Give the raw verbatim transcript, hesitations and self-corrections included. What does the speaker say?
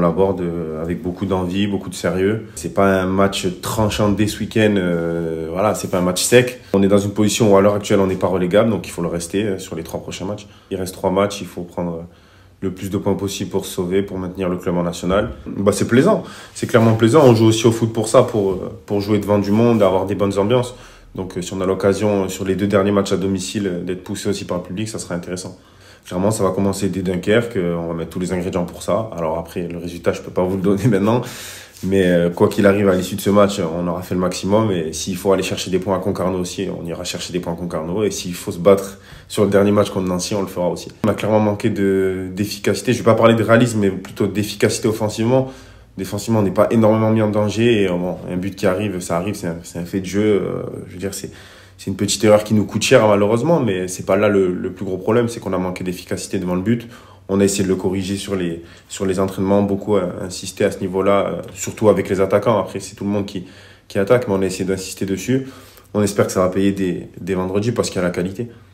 l'aborde euh, avec beaucoup d'envie, beaucoup de sérieux. C'est pas un match tranchant dès ce week-end, euh, voilà, c'est pas un match sec. On est dans une position où à l'heure actuelle on n'est pas relégable, donc il faut le rester euh, sur les trois prochains matchs. Il reste trois matchs, il faut prendre le plus de points possible pour se sauver, pour maintenir le club en national. Bah, c'est plaisant, c'est clairement plaisant. On joue aussi au foot pour ça, pour, pour jouer devant du monde, avoir des bonnes ambiances. Donc si on a l'occasion sur les deux derniers matchs à domicile d'être poussé aussi par le public, ça sera intéressant. Clairement, ça va commencer dès Dunkerque, on va mettre tous les ingrédients pour ça. Alors après, le résultat, je peux pas vous le donner maintenant. Mais quoi qu'il arrive à l'issue de ce match, on aura fait le maximum. Et s'il faut aller chercher des points à Concarneau aussi, on ira chercher des points à Concarneau. Et s'il faut se battre sur le dernier match contre Nancy, on le fera aussi. On a clairement manqué de, d'efficacité. Je vais pas parler de réalisme, mais plutôt d'efficacité offensivement. Défensivement, on n'est pas énormément mis en danger. Et bon, un but qui arrive, ça arrive, c'est un, c'est un fait de jeu. Euh, je veux dire, c'est, c'est une petite erreur qui nous coûte cher, malheureusement. Mais c'est pas là le, le plus gros problème, c'est qu'on a manqué d'efficacité devant le but. On a essayé de le corriger sur les, sur les entraînements, beaucoup insisté à ce niveau-là, euh, surtout avec les attaquants. Après, c'est tout le monde qui, qui attaque, mais on a essayé d'insister dessus. On espère que ça va payer dès, dès vendredi parce qu'il y a la qualité.